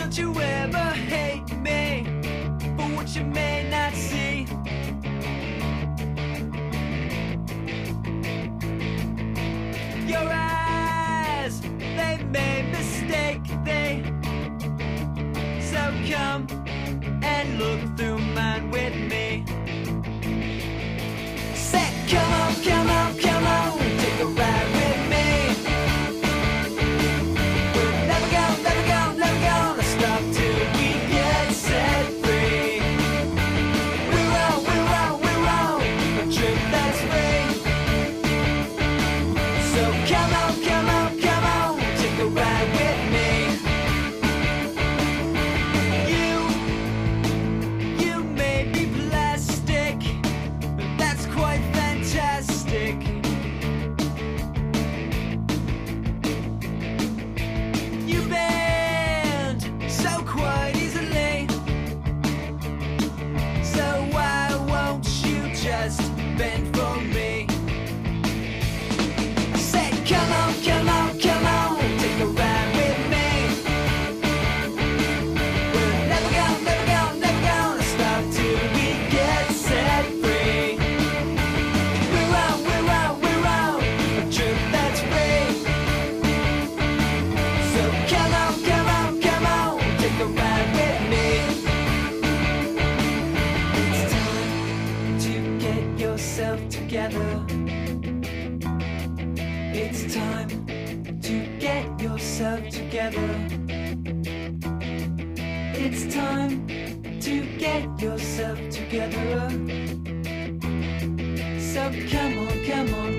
Don't you ever hate me for what you may not see. Your eyes, they made mistake, so come and look through mine with me. Say, come on, come on, come on, take a ride with me. We're never gonna stop till we get set free. We're on a trip that's free. So come on, come on, come on, take a ride with me. You may be plastic, but that's quite fantastic. You bend so quite easily, so why won't you just bend for me? Say, come on, come on, come on, take a ride with me. We're never gonna stop till we get set free. We're on a trip that's free. So come on, come on, come on, take a ride with me. It's time to get yourself together. It's time to get yourself together. It's time to get yourself together. So come on, come on,